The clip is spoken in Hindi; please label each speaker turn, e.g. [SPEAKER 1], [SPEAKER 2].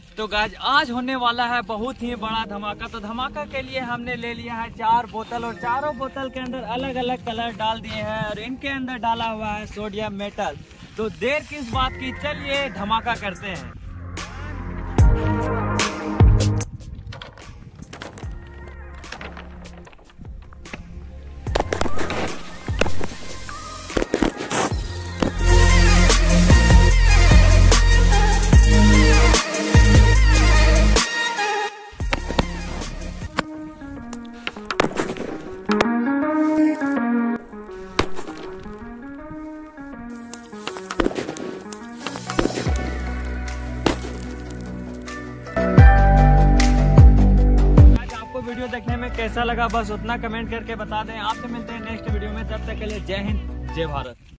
[SPEAKER 1] तो गाइस आज होने वाला है बहुत ही बड़ा धमाका। तो धमाका के लिए हमने ले लिया है 4 बोतल और चारों बोतल के अंदर अलग अलग कलर डाल दिए हैं और इनके अंदर डाला हुआ है सोडियम मेटल। तो देर किस बात की, चलिए धमाका करते हैं। वीडियो देखने में कैसा लगा बस उतना कमेंट करके बता दें। आपसे मिलते हैं नेक्स्ट वीडियो में, तब तक के लिए जय हिंद जय भारत।